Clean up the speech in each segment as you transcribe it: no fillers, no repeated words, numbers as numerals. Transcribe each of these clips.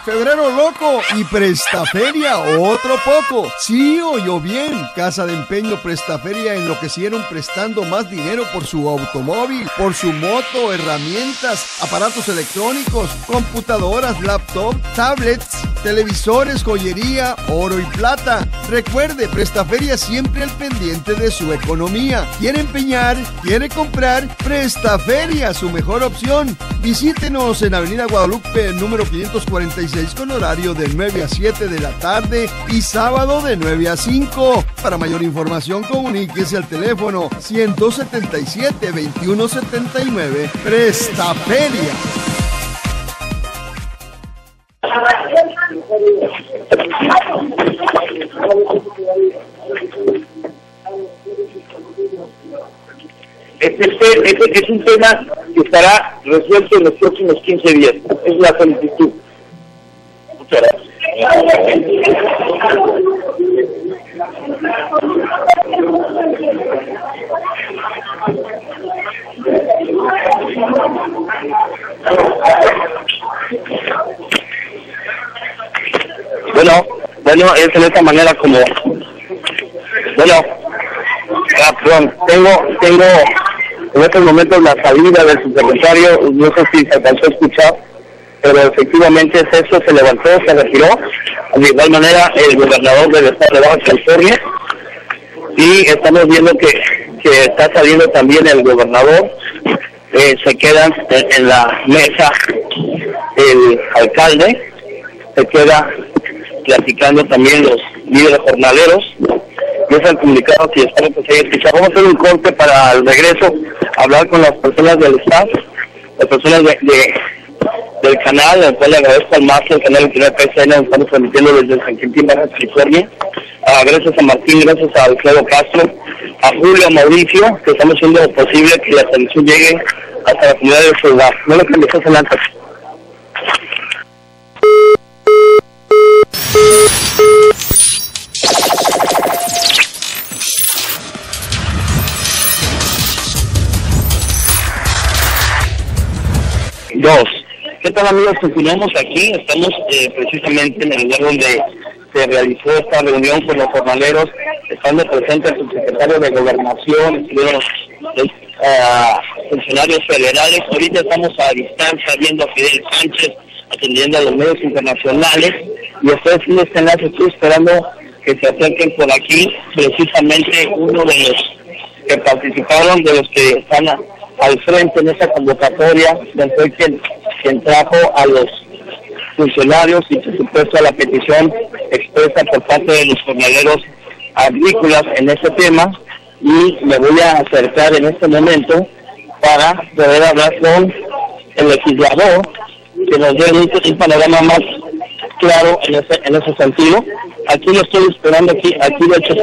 febrero loco y Prestaferia otro poco. Sí, oyó bien. Casa de Empeño Prestaferia enloquecieron prestando más dinero por su automóvil, por su moto, herramientas, aparatos electrónicos, computadoras, laptop, tablets, televisores, joyería, oro y plata. Recuerde, Prestaferia siempre al pendiente de su economía. ¿Quiere empeñar? ¿Quiere comprar? Prestaferia, su mejor opción. Visítenos en Avenida Guadalupe, número 546, con horario de 9 a 7 de la tarde y sábado de 9 a 5. Para mayor información, comuníquese al teléfono 177-2179. Prestaferia. Este es un tema que estará resuelto en los próximos 15 días. Es la solicitud. Muchas gracias. Bueno, es en esta manera como... perdón, tengo en estos momentos la salida del subsecretario, no sé si se alcanzó a escuchar, pero efectivamente es eso, se levantó, se retiró. De igual manera, el gobernador del estado de Baja California, y estamos viendo que está saliendo también el gobernador. Se quedan en la mesa el alcalde, se queda platicando también los líderes jornaleros. Y es el comunicado que espero que se haya escuchado. Vamos a hacer un corte para el regreso, hablar con las personas del staff, las personas del canal, al cual le agradezco al máster, el canal 29 PSN, estamos transmitiendo desde San Quintín, Baja California. Gracias a Martín, gracias a Alfredo Castro, a Julio, a Mauricio, que estamos haciendo posible que la transmisión llegue hasta la comunidad de Ciudad. No lo cambies, adelante. ¿Qué tal, amigos? Continuamos aquí, estamos precisamente en el lugar donde se realizó esta reunión con los jornaleros, estando presente el subsecretario de Gobernación, los funcionarios federales. Ahorita estamos a distancia viendo a Fidel Sánchez atendiendo a los medios internacionales, y ustedes en este enlace estoy esperando que se acerquen por aquí, precisamente uno de los que participaron, de los que están al frente en esta convocatoria, fue quien trajo a los funcionarios y por supuesto a la petición expresa por parte de los jornaleros agrícolas en este tema, y me voy a acercar en este momento para poder hablar con el legislador que nos dé un panorama más claro en ese sentido. Aquí lo estoy esperando, aquí de hecho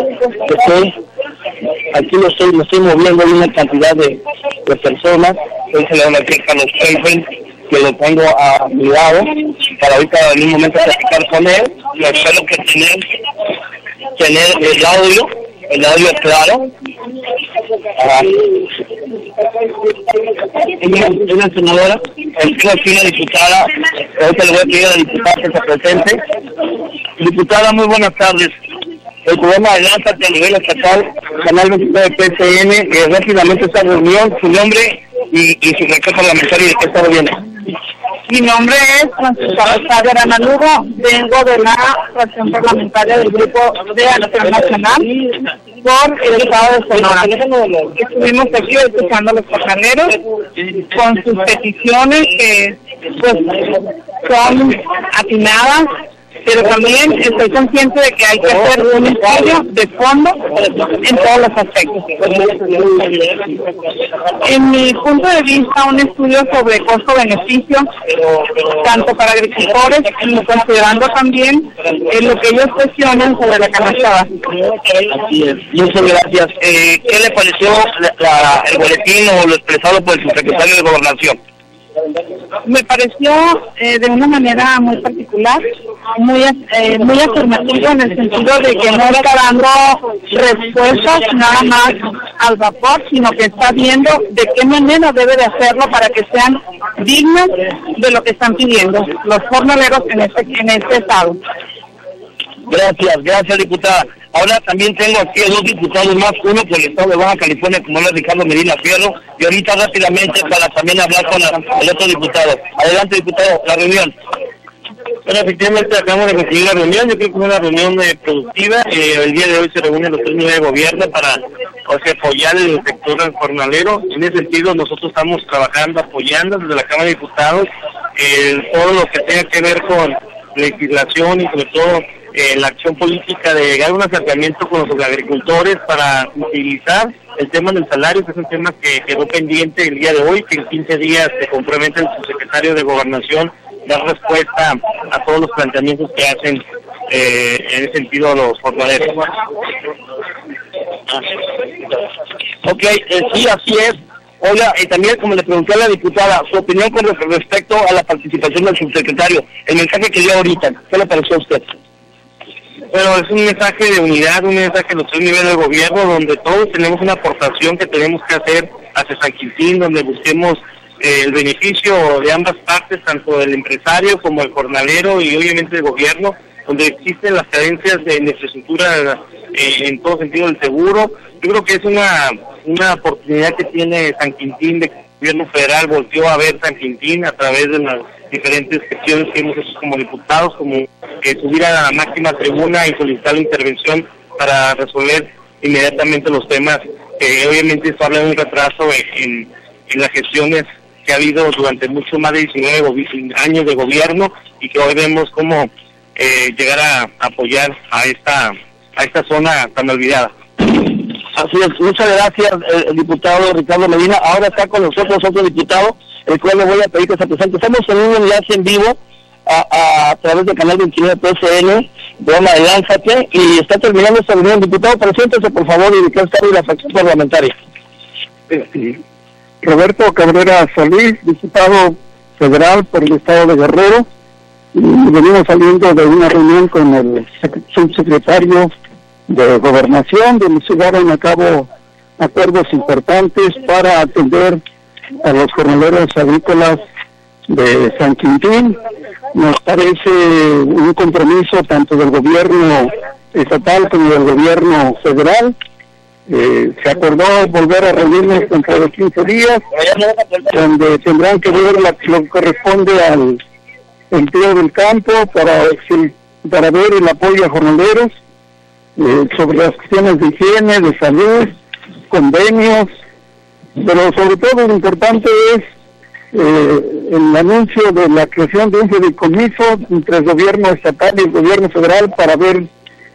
me estoy moviendo de una cantidad de personas. Hoy se le habla aquí a Carlos Peinfeld, que lo tengo a mi lado, para ahorita en un momento platicar con él. Yo espero que tener el audio claro. Una senadora, una diputada, ahorita le voy a pedir a la diputada que se presente. Diputada, muy buenas tardes. El programa Adelántate a nivel estatal, canal 29 PSN, rápidamente esta reunión, su nombre y su recado parlamentario, ¿de qué estado viene? Mi nombre es Francisca Rosario Lugo, vengo de la fracción parlamentaria del Grupo de Acción Nacional por el estado de Sonora. Estuvimos aquí escuchando a los jornaleros con sus peticiones que pues son atinadas, pero también estoy consciente de que hay que hacer un estudio de fondo en todos los aspectos. En mi punto de vista, un estudio sobre costo-beneficio, tanto para agricultores, como considerando también lo que ellos cuestionan sobre la canasta básica. Así es. Muchas gracias. ¿Qué le pareció el boletín o lo expresado por el subsecretario de Gobernación? Me pareció de una manera muy particular, muy afirmativo en el sentido de que no está dando respuestas nada más al vapor, sino que está viendo de qué manera debe de hacerlo para que sean dignos de lo que están pidiendo los jornaleros en este estado. Gracias, diputada. Ahora también tengo aquí a 2 diputados más, uno por el estado de Baja California, como es Ricardo Medina Fierro, y ahorita rápidamente para también hablar con el otro diputado. Adelante, diputado, la reunión. Bueno, efectivamente acabamos de recibir la reunión, yo creo que es una reunión productiva. El día de hoy se reúnen los 3 niveles de gobierno para apoyar el sector jornalero. En ese sentido nosotros estamos trabajando, apoyando desde la Cámara de Diputados todo lo que tenga que ver con legislación y sobre todo la acción política de llegar a un acercamiento con los agricultores para utilizar el tema del salario, que es un tema que quedó pendiente el día de hoy, que en 15 días se compromete el subsecretario de Gobernación dar respuesta a todos los planteamientos que hacen en ese sentido los jornaleros. Ok, sí, así es. Oiga, también como le pregunté a la diputada, su opinión con respecto a la participación del subsecretario, el mensaje que dio ahorita, ¿qué le pareció a usted? Bueno, es un mensaje de unidad, un mensaje de los 3 niveles de gobierno, donde todos tenemos una aportación que tenemos que hacer hacia San Quintín, donde busquemos el beneficio de ambas partes, tanto del empresario como el jornalero y obviamente el gobierno, donde existen las carencias de infraestructura en todo sentido del seguro. Yo creo que es una oportunidad que tiene San Quintín, de que el gobierno federal volteó a ver San Quintín a través de las diferentes gestiones que hemos hecho como diputados, como subir a la máxima tribuna y solicitar la intervención para resolver inmediatamente los temas. Obviamente esto habla de un retraso en las gestiones que ha habido durante mucho más de 19 años de gobierno, y que hoy vemos cómo llegar a apoyar a esta zona tan olvidada. Así es, muchas gracias, el diputado Ricardo Medina. Ahora está con nosotros otro diputado, el cual le voy a pedir que se presente. Estamos en un enlace en vivo a través del canal 29 PSN, programa de Lánzate, y está terminando esta reunión. Diputado, preséntese por favor y de qué está la fracción parlamentaria. Roberto Cabrera Solís, diputado federal por el estado de Guerrero, y venimos saliendo de una reunión con el subsecretario de Gobernación, donde se llevaron a cabo acuerdos importantes para atender a los jornaleros agrícolas de San Quintín. Nos parece un compromiso tanto del gobierno estatal como del gobierno federal. Se acordó volver a reunirnos dentro de 15 días, donde tendrán que ver lo que corresponde al empleo del campo para ver el apoyo a jornaleros, sobre las cuestiones de higiene, de salud, convenios, pero sobre todo lo importante es el anuncio de la creación de un fideicomiso entre el gobierno estatal y el gobierno federal para ver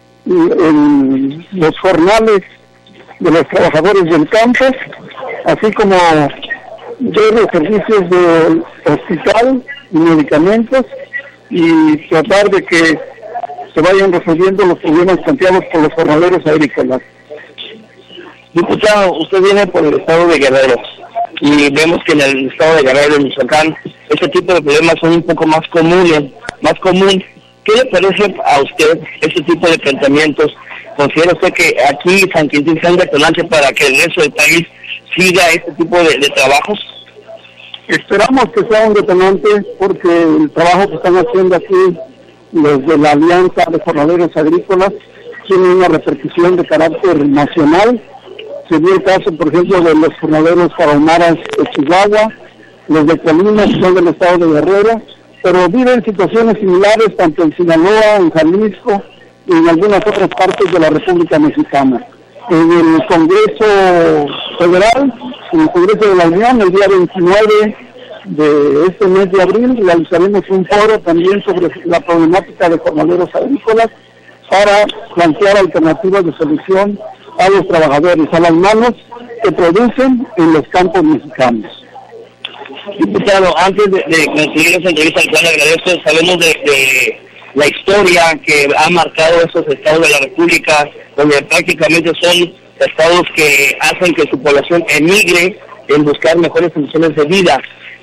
los jornales de los trabajadores del campo, así como ver los servicios de hospital y medicamentos, y tratar de que se vayan resolviendo los problemas planteados por los jornaleros agrícolas. Diputado, usted viene por el estado de Guerrero, y vemos que en el estado de Guerrero, en Michoacán, este tipo de problemas son un poco más común. ¿Qué le parece a usted este tipo de planteamientos? ¿Considera usted que aquí San Quintín sea un detonante para que el resto del país siga este tipo de trabajos? Esperamos que sea un detonante, porque el trabajo que están haciendo aquí desde la Alianza de Jornaleros Agrícolas tiene una repercusión de carácter nacional. Se dio el caso, por ejemplo, de los jornaleros tarahumaras de Chihuahua, los de Colima, que son del estado de Guerrero, pero viven situaciones similares tanto en Sinaloa, en Jalisco y en algunas otras partes de la República Mexicana. En el Congreso Federal, en el Congreso de la Unión, el día 29 de este mes de abril, realizaremos un foro también sobre la problemática de jornaleros agrícolas para plantear alternativas de solución a los trabajadores, a las manos que producen en los campos mexicanos. Diputado, antes de concluir esa entrevista, al cual le agradezco, sabemos de la historia que ha marcado estos estados de la República, donde prácticamente son estados que hacen que su población emigre en buscar mejores condiciones de vida.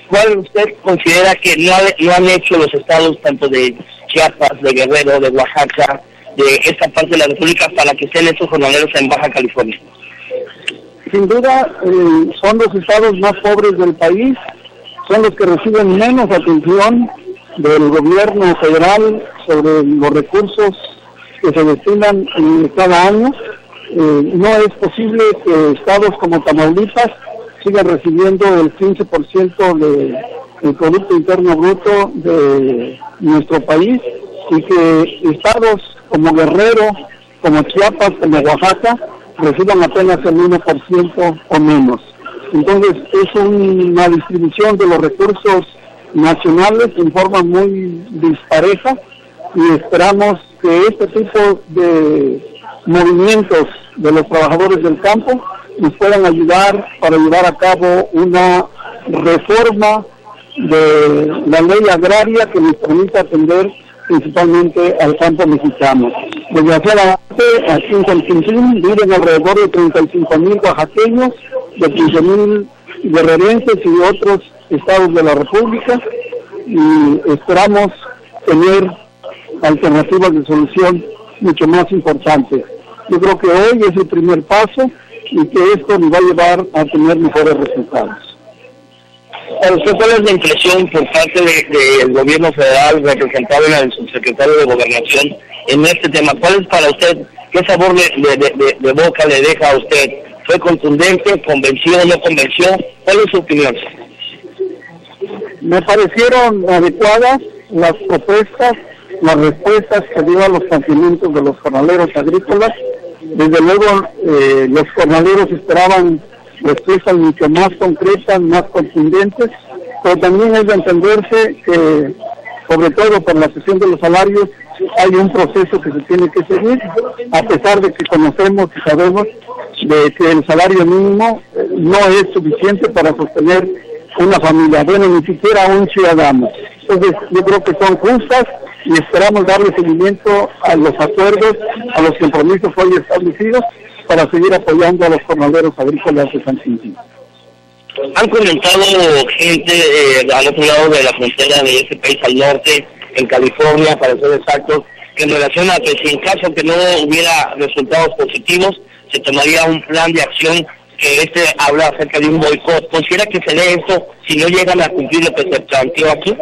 ¿cuál usted considera que no han hecho los estados tanto de Chiapas, de Guerrero, de Oaxaca, de esta parte de la República para que estén estos jornaleros en Baja California? Sin duda, son los estados más pobres del país, son los que reciben menos atención del gobierno federal sobre los recursos que se destinan cada año. No es posible que estados como Tamaulipas sigan recibiendo el 15% del Producto Interno Bruto de nuestro país y que estados como Guerrero, como Chiapas, como Oaxaca reciban apenas el 1% o menos. Entonces es una distribución de los recursos nacionales en forma muy dispareja y esperamos que este tipo de movimientos de los trabajadores del campo nos puedan ayudar para llevar a cabo una reforma de la ley agraria que nos permita atender principalmente al campo mexicano. Desgraciadamente, aquí en San Quintín viven alrededor de 35,000 oaxaqueños, de 15,000 guerrerenses y otros estados de la República, y esperamos tener alternativas de solución mucho más importantes. Yo creo que hoy es el primer paso y que esto nos va a llevar a tener mejores resultados. ¿Para usted cuál es la impresión por parte del gobierno federal representado en el subsecretario de Gobernación en este tema? ¿Cuál es para usted, qué sabor de boca le deja a usted? ¿Fue contundente, convenció, no convenció? ¿Cuál es su opinión? Me parecieron adecuadas las propuestas, las respuestas que dio a los planteamientos de los jornaleros agrícolas. Desde luego, los jornaleros esperaban respuestas mucho más concretas, más contundentes, pero también es de entenderse que, sobre todo por la sesión de los salarios, hay un proceso que se tiene que seguir, a pesar de que conocemos y sabemos de que el salario mínimo no es suficiente para sostener una familia, bueno, ni siquiera un ciudadano. Entonces, yo creo que son justas y esperamos darle seguimiento a los acuerdos, a los compromisos hoy establecidos, para seguir apoyando a los jornaleros agrícolas de San Quintín. Han comentado gente al otro lado de la frontera de ese país al norte, en California, para ser exactos, que en relación a que si en caso que no hubiera resultados positivos, se tomaría un plan de acción que habla acerca de un boicot. ¿Considera que se dé esto si no llegan a cumplir lo que se planteó aquí?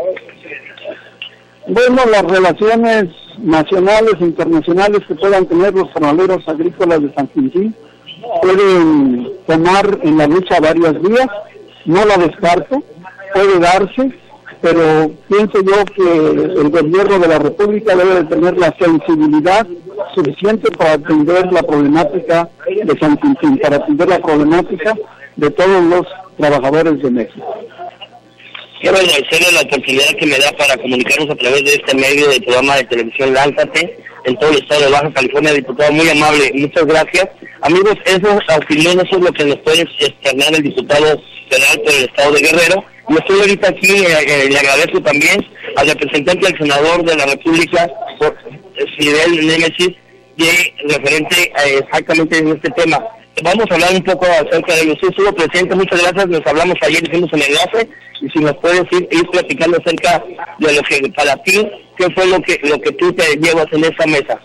Bueno, las relaciones nacionales e internacionales que puedan tener los jornaleros agrícolas de San Quintín pueden tomar en la lucha varias vías, no la descarto, puede darse, pero pienso yo que el gobierno de la República debe de tener la sensibilidad suficiente para atender la problemática de San Quintín, para atender la problemática de todos los trabajadores de México. Quiero agradecerle la oportunidad que me da para comunicarnos a través de este medio del programa de televisión Lánzate en todo el estado de Baja California, diputado muy amable, muchas gracias. Amigos, esas opiniones es lo que nos puede externar el diputado federal por el estado de Guerrero. Yo estoy ahorita aquí, le agradezco también al representante del senador de la República, Fidel Némesis, referente exactamente en este tema. Vamos a hablar un poco acerca de ello. Sí, estuvo presente, muchas gracias, nos hablamos ayer, hicimos el enlace, y si nos puedes ir platicando acerca de lo que para ti, qué fue lo que tú te llevas en esa mesa.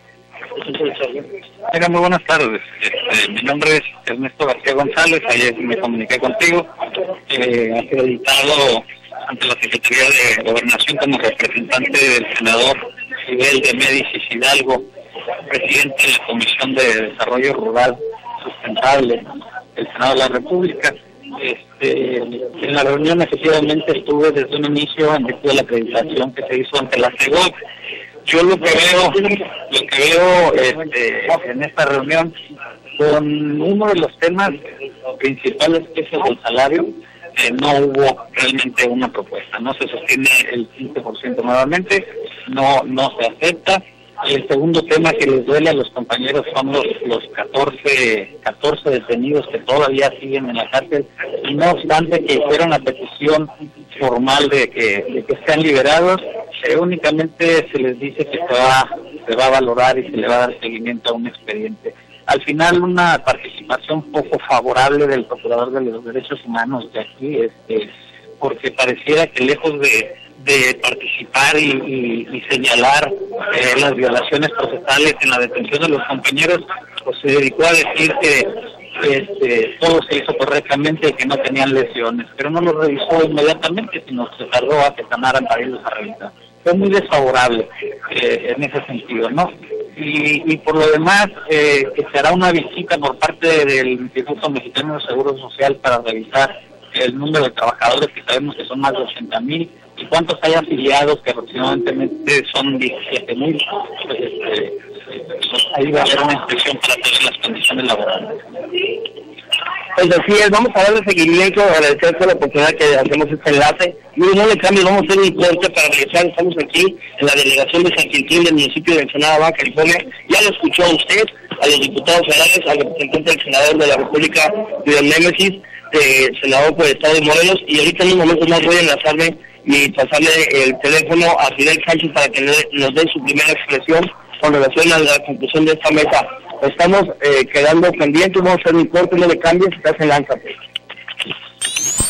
Mira, muy buenas tardes. Mi nombre es Ernesto García González, ayer me comuniqué contigo, acreditado ante la Secretaría de Gobernación como representante del senador Fidel de Médicis Hidalgo, presidente de la Comisión de Desarrollo Rural Sustentable del Senado de la República. En la reunión efectivamente estuve desde un inicio en virtud de la acreditación que se hizo ante la CEGOP. Yo lo que veo en esta reunión, con uno de los temas principales que es el salario, no hubo realmente una propuesta, no se sostiene el 15% nuevamente, no se acepta. El segundo tema que les duele a los compañeros son los 14 detenidos que todavía siguen en la cárcel, y no obstante que hicieron la petición formal de que sean liberados, únicamente se les dice que se va a valorar y se le va a dar seguimiento a un expediente. Al final, una participación poco favorable del Procurador de los Derechos Humanos de aquí, porque pareciera que lejos de participar y señalar las violaciones procesales en la detención de los compañeros, pues se dedicó a decir que todo se hizo correctamente y que no tenían lesiones, pero no lo revisó inmediatamente, sino se tardó a que sanaran para irlos a revisar. Fue muy desfavorable en ese sentido, ¿no? Y por lo demás, que se hará una visita por parte del Instituto Mexicano de Seguro Social para revisar el número de trabajadores, que sabemos que son más de 80,000, y cuántos hay afiliados, que aproximadamente son 17,000. Pues ahí va a haber una inspección para todas las condiciones laborales. Pues así es, vamos a darle seguimiento, agradecer por la oportunidad que hacemos este enlace. Mire, no le cambie, vamos a hacer un corte para regresar. Estamos aquí en la delegación de San Quintín del municipio de Ensenada, Baja California. Ya lo escuchó usted, a los diputados federales, al representante del senador de la República, Julián Némesis, senador por el estado de Morelos, y ahorita en un momento más voy a enlazarme y pasarle el teléfono a Fidel Sánchez para que nos dé su primera expresión con relación a la conclusión de esta mesa. Estamos quedando pendientes, vamos a hacer un corte, no le cambies, estás en Lánzate.